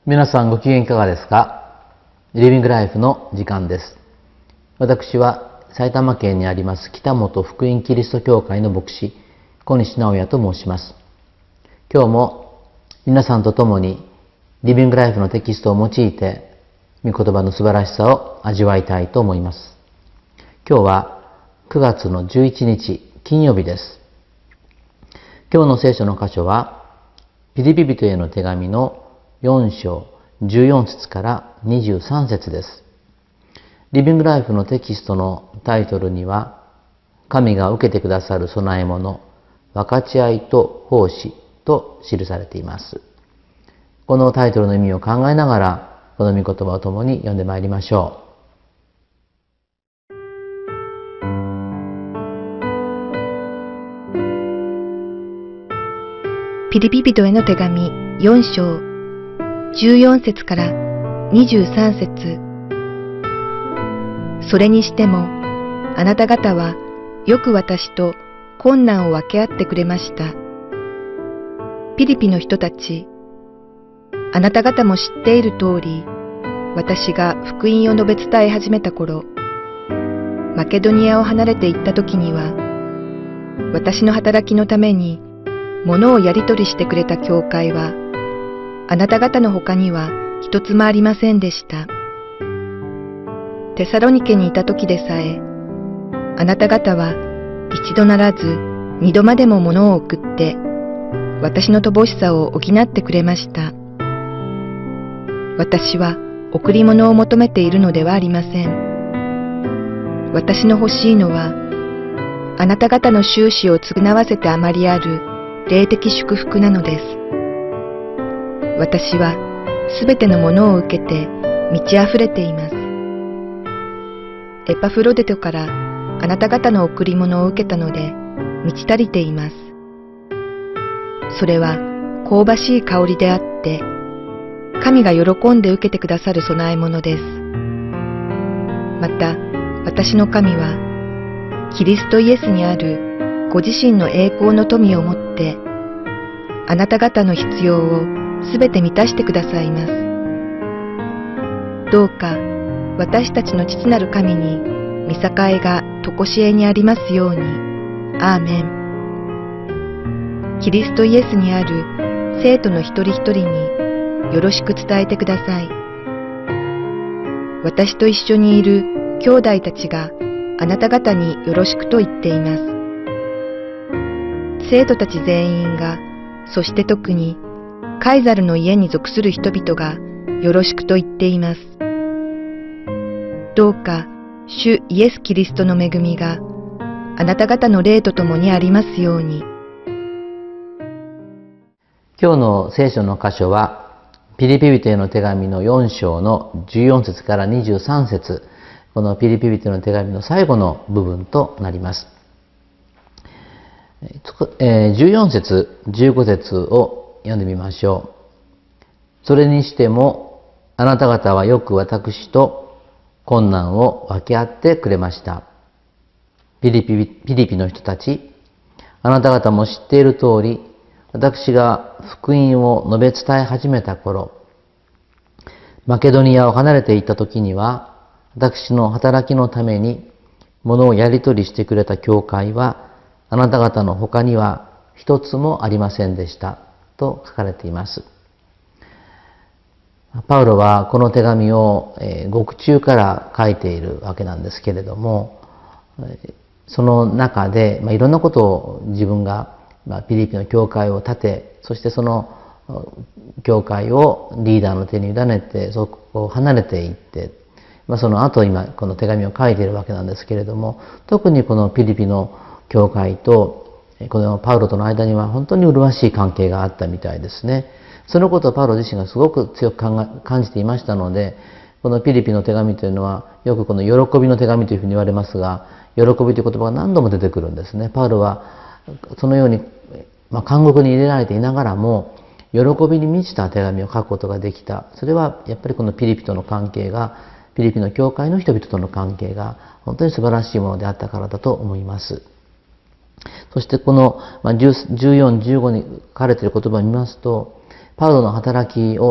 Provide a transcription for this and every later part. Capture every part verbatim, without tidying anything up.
皆さんご機嫌いかがですか？リビングライフの時間です。私は埼玉県にあります北本福音キリスト教会の牧師、小西直也と申します。今日も皆さんと共にリビングライフのテキストを用いて御言葉の素晴らしさを味わいたいと思います。今日はくがつのじゅういちにち金曜日です。今日の聖書の箇所はピリピ人への手紙のよん章じゅうよん節からにじゅうさん節です。リビングライフのテキストのタイトルには、神が受けてくださる供え物、分かち合いと奉仕と記されています。このタイトルの意味を考えながら、この御言葉を共に読んでまいりましょう。ピリピ人への手紙よん章じゅうよん節からにじゅうさん節。それにしても、あなた方はよく私と困難を分け合ってくれました。ピリピの人たち、あなた方も知っている通り、私が福音を述べ伝え始めた頃、マケドニアを離れて行った時には、私の働きのために物をやり取りしてくれた教会は、あなた方の他には一つもありませんでした。テサロニケにいた時でさえ、あなた方は一度ならず二度までも物を送って、私の乏しさを補ってくれました。私は贈り物を求めているのではありません。私の欲しいのは、あなた方の収支を償わせてあまりある霊的祝福なのです。私はすべてのものを受けて満ち溢れています。エパフロデトからあなた方の贈り物を受けたので満ち足りています。それは香ばしい香りであって、神が喜んで受けてくださる供え物です。また、私の神は、キリストイエスにあるご自身の栄光の富をもって、あなた方の必要をすべて満たしてくださいます。どうか私たちの父なる神に御栄えが常しえにありますように。アーメン。キリストイエスにある生徒の一人一人によろしく伝えてください。私と一緒にいる兄弟たちがあなた方によろしくと言っています。生徒たち全員が、そして特にカイザルの家に属する人々がよろしくと言っています。どうか主イエス・キリストの恵みがあなた方の霊とともにありますように。 今日の聖書の箇所はピリピ人への手紙のよん章のじゅうよん節からにじゅうさん節、このピリピ人への手紙の最後の部分となります。じゅうよん節、じゅうご節を読んでみましょう。それにしてもあなた方はよく私と困難を分け合ってくれました。ピリピ、ピリピの人たち、あなた方も知っている通り、私が福音を述べ伝え始めた頃、マケドニアを離れていった時には、私の働きのために物をやり取りしてくれた教会は、あなた方の他には一つもありませんでしたと書かれています。パウロはこの手紙を獄中から書いているわけなんですけれども、その中で、まあ、いろんなことを自分が、まあ、ピリピの教会を建て、そしてその教会をリーダーの手に委ねて、そこを離れていって、まあ、その後今この手紙を書いているわけなんですけれども、特にこのピリピの教会とこのパウロとの間には本当に麗しい関係があったみたいですね。そのことをパウロ自身がすごく強く感じていましたので、このピリピの手紙というのはよくこの喜びの手紙というふうに言われますが、喜びという言葉が何度も出てくるんですね。パウロはそのように、まあ、監獄に入れられていながらも喜びに満ちた手紙を書くことができた。それはやっぱりこのピリピとの関係が、ピリピの教会の人々との関係が本当に素晴らしいものであったからだと思います。そしてこのじゅうよん、じゅうごに書かれている言葉を見ますと、パウロの働きを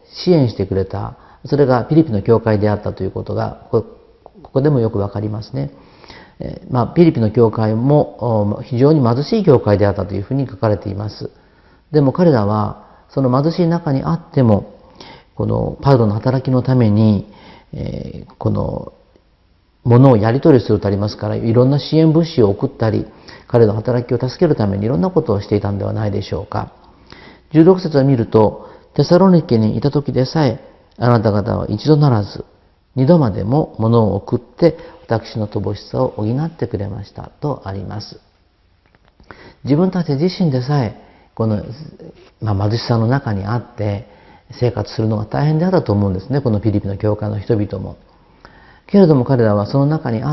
支援してくれた、それがピリピの教会であったということが、ここでもよくわかりますね。えーまあ、ピリピの教会も非常に貧しい教会であったというふうに書かれています。でも彼らは、その貧しい中にあっても、このパウロの働きのために、えー、このものをやり取りするとありますから、いろんな支援物資を送ったり、彼の働きを助けるためにいろんなことをしていたんではないでしょうか。じゅうろく節を見ると、テサロニケにいた時でさえ、あなた方は一度ならず、二度までも物を送って、私の乏しさを補ってくれましたとあります。自分たち自身でさえ、この、まあ、貧しさの中にあって、生活するのが大変であったと思うんですね、このピリピの教会の人々も。けれども彼らはその中にあって、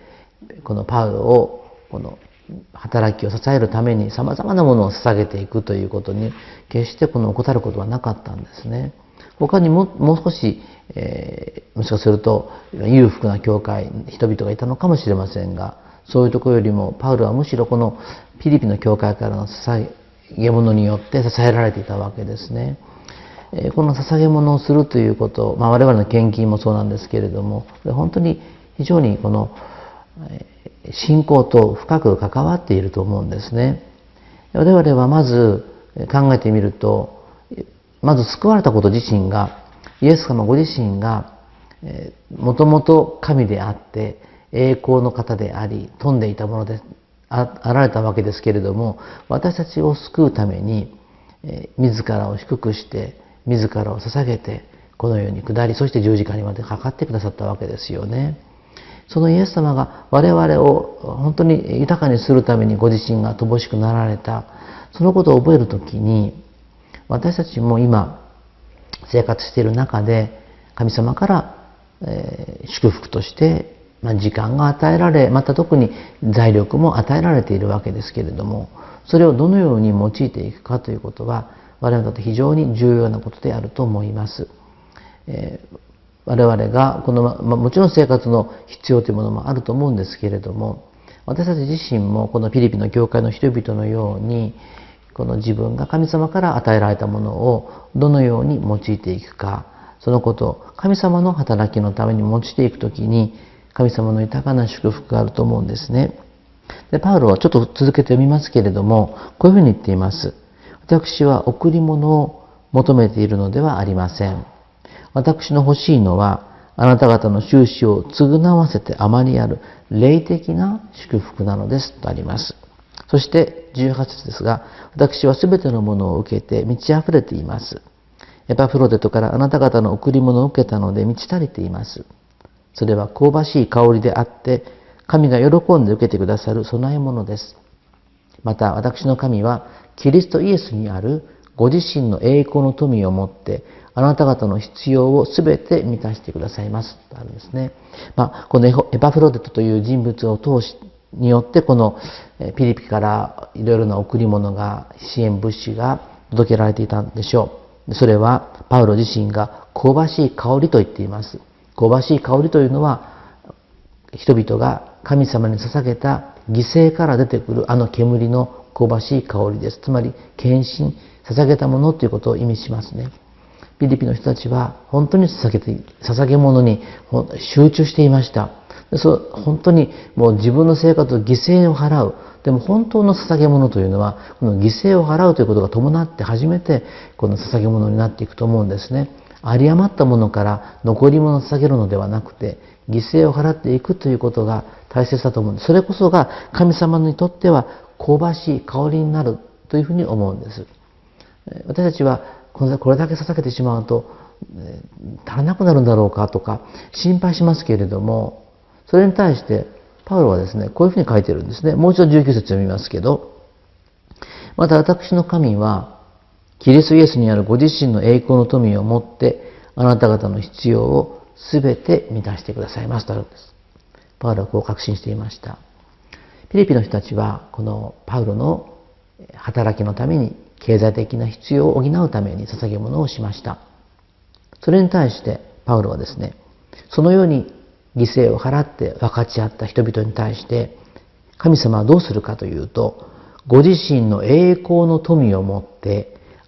このパウロを、この働きを支えるために様々なものを捧げていくということに、決してこの怠ることはなかったんですね。他にももう少し、えー、もしかすると裕福な教会、人々がいたのかもしれませんが、そういうところよりもパウロはむしろこのピリピの教会からの捧げ物によって支えられていたわけですね。この捧げ物をするということ、まあ、我々の献金もそうなんですけれども、本当に非常にこの信仰と深く関わっていると思うんですね。我々はまず考えてみると、まず救われたこと自身が、イエス様ご自身がもともと神であって栄光の方であり富んでいたものであられたわけですけれども、私たちを救うために自らを低くして自らを捧げてこの世に下り、そして十字架にまでかかってくださったわけですよね。そのイエス様が我々を本当に豊かにするためにご自身が乏しくなられた、そのことを覚えるときに、私たちも今生活している中で神様から、えー、祝福として、まあ、時間が与えられ、また特に財力も与えられているわけですけれども、それをどのように用いていくかということは我々にとって非常に重要なことであると思います。えー、我々がこの、まあ、もちろん生活の必要というものもあると思うんですけれども、私たち自身もこのピリピの教会の人々のように、この自分が神様から与えられたものをどのように用いていくか、そのことを神様の働きのために用いていくときに、神様の豊かな祝福があると思うんですね。で、パウロはちょっと続けて読みますけれども、こういうふうに言っています。私は贈り物を求めているのではありません。私の欲しいのは、あなた方の収支を償わせてあまりある霊的な祝福なのですとあります。そしてじゅうはち節ですが、私はすべてのものを受けて満ち溢れています。エパフロデトからあなた方の贈り物を受けたので満ち足りています。それは香ばしい香りであって、神が喜んで受けてくださる供え物です。また私の神はキリストイエスにあるご自身の栄光の富をもってあなた方の必要をすべて満たしてくださいますとあるんですね。まあ、このエパフロデトという人物を通しによってこのピリピからいろいろな贈り物が、支援物資が届けられていたんでしょう。それはパウロ自身が香ばしい香りと言っています。香ばしい香りというのは人々が神様に捧げた犠牲から出てくるあの煙の香ばしい香りです。つまり献身、捧げたものということを意味しますね。ピリピの人たちは本当に捧げて、捧げ物に集中していました。そう本当にもう自分の生活を犠牲を払う。でも本当の捧げ物というのは、この犠牲を払うということが伴って初めてこの捧げ物になっていくと思うんですね。有り余ったものから残り物を捧げるのではなくて、犠牲を払っていくということが大切だと思うんです。それこそが神様にとっては香ばしい香りになるというふうに思うんです。私たちはこれだけ捧げてしまうと足らなくなるんだろうかとか心配しますけれども、それに対してパウロはですね、こういうふうに書いてるんですね。もう一度じゅうきゅう節読みますけど、また私の神はキリストイエスにあるご自身の栄光の富をもってあなた方の必要をすべて満たしてくださいますとあるんです。パウロはこう確信していました。ピリピの人たちはこのパウロの働きのために経済的な必要を補うために捧げ物をしました。それに対してパウロはですね、そのように犠牲を払って分かち合った人々に対して神様はどうするかというと、ご自身の栄光の富をもって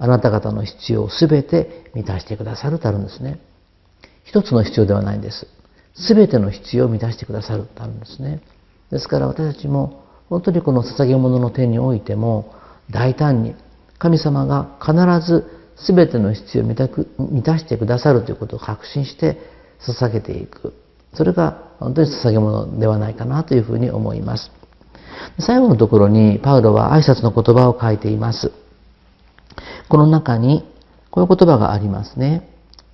あなた方の必要をすべて満たしてくださるとあるんですね。一つの必要ではないんです。すべての必要を満たしてくださるとあるんですね。ですから私たちも本当にこの捧げ物の点においても大胆に神様が必ずすべての必要を満たく満たしてくださるということを確信して捧げていく。それが本当に捧げ物ではないかなというふうに思います。最後のところにパウロは挨拶の言葉を書いています。この中にこういう言葉がありますね。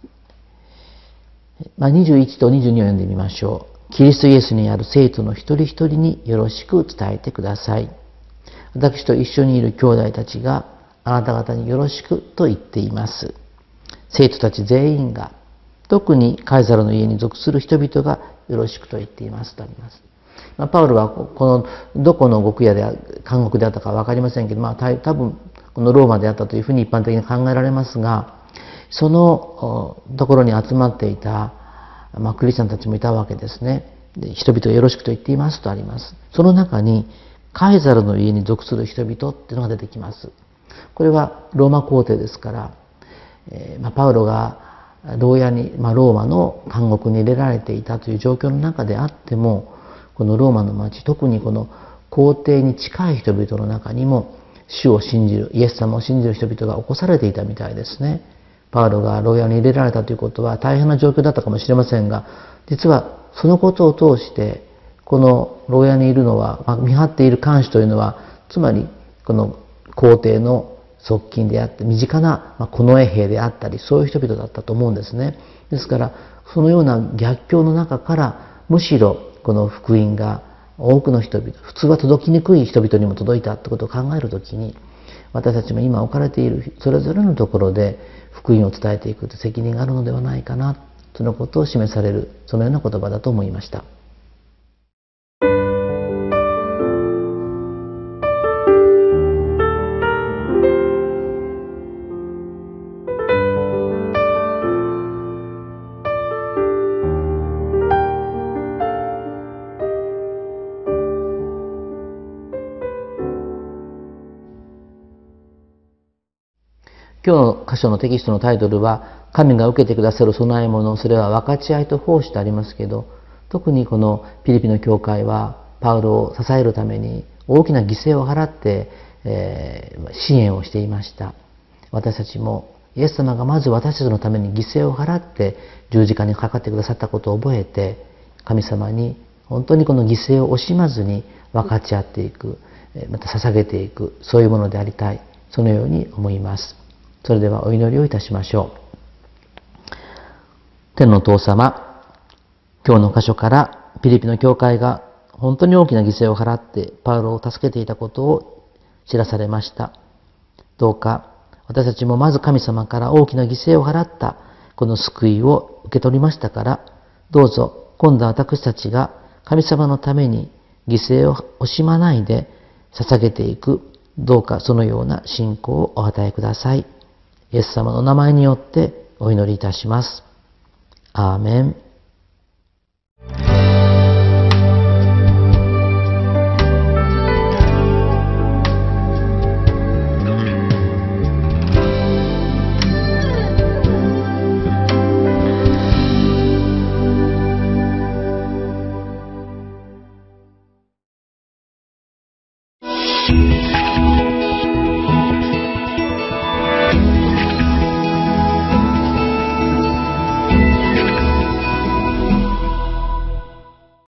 まあ、にじゅういちとにじゅうにを読んでみましょう。キリストイエスにある生徒の一人一人によろしく伝えてください。私と一緒にいる兄弟たちがあなた方によろしくと言っています。生徒たち全員が、特にカイサルの家に属する人々がよろしくと言っていますとあります。まあ、パウロはこのどこの獄屋で監獄であったか分かりませんけど、まあ、多分このローマであったというふうに一般的に考えられますが、そのところに集まっていた、まあ、クリスチャンたちもいたわけですね。で人々がよろしくと言っていますとあります。その中にカイサルの家に属する人々っていうのが出てきます。これはローマ皇帝ですから、えーまあ、パウロが牢屋に、まあ、ローマの監獄に入れられていたという状況の中であっても、このローマの町、特にこの皇帝に近い人々の中にも主を信じる、イエス様を信じる人々が起こされていたみたいですね。パウロが牢屋に入れられたということは大変な状況だったかもしれませんが、実はそのことを通してこの牢屋にいるのは、まあ、見張っている看守というのは、つまりこの皇帝の側近であって身近な近衛兵であったり、そういう人々だったと思うんですね。ですからそのような逆境の中からむしろこの福音が多くの人々、普通は届きにくい人々にも届いたということを考えるときに、私たちも今置かれているそれぞれのところで福音を伝えていくという責任があるのではないかな、そのことを示される、そのような言葉だと思いました。今日の箇所のテキストのタイトルは、神が受けてくださる供え物、それは分かち合いと奉仕とありますけど、特にこのピリピの教会はパウロを支えるために大きな犠牲を払って、えー、支援をしていました。私たちもイエス様がまず私たちのために犠牲を払って十字架にかかってくださったことを覚えて、神様に本当にこの犠牲を惜しまずに分かち合っていく、また捧げていく、そういうものでありたい、そのように思います。それではお祈りをいたしましょう。天のお父様、今日の箇所からピリピの教会が本当に大きな犠牲を払ってパウロを助けていたことを知らされました。どうか私たちもまず神様から大きな犠牲を払ったこの救いを受け取りましたから、どうぞ今度は私たちが神様のために犠牲を惜しまないで捧げていく、どうかそのような信仰をお与えください。イエス様の名前によってお祈りいたします。アーメン。